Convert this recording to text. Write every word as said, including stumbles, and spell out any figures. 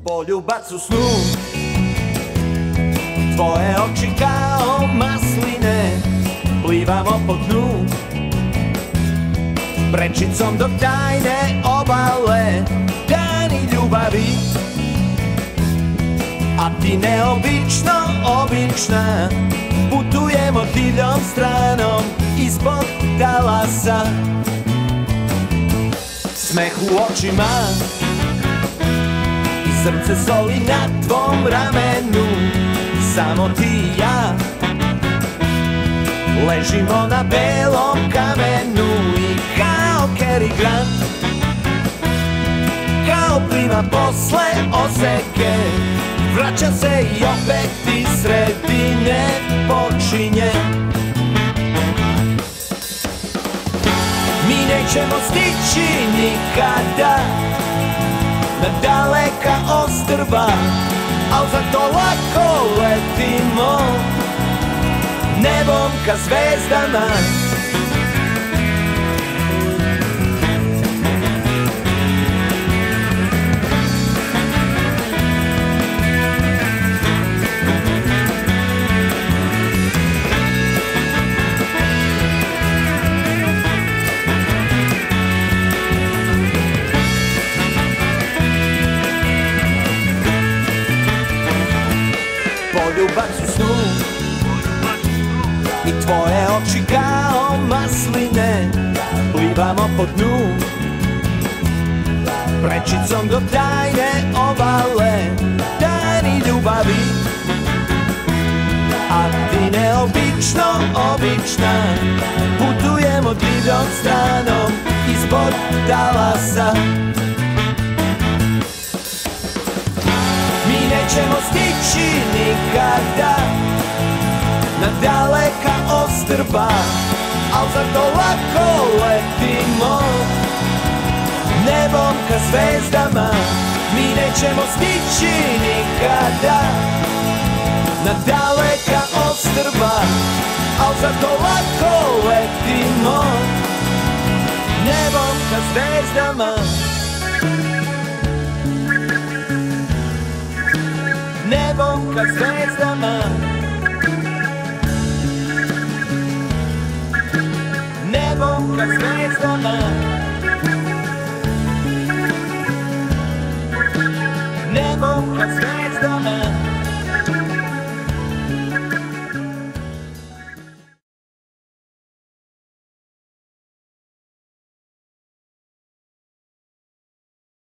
Poljubac u snu, tvoje oči kao masline, plivamo po dnu, prečicom do tajne obale, dani ljubavi. A ti neobično, obična, putujemo divljom stranom ispod talasa. Smeh u očima, srce soli na tvom ramenu, samo ti i ja ležimo na belom kamenu i kao Cary Grant, kao plima posle oseke, vraća se i opet iz sredine počinje. Mi nećemo stići nikada na daleka ostrva, al zato lako letimo nebom ka zvezdama. Poljubac u snu i tvoje oči kao masline, plivamo po dnu, prečicom do tajne obale, dani ljubavi. A ti neobično, obična, putujemo divljom stranom ispod talasa. Nećemo stići nikada na daleka ostrva, al zato lako letimo nebom ka zvezdama. Mi nećemo stići nikada na daleka ostrva, al zato lako letimo nebom ka zvezdama. Nebom ka zvezdama, nebom ka zvezdama.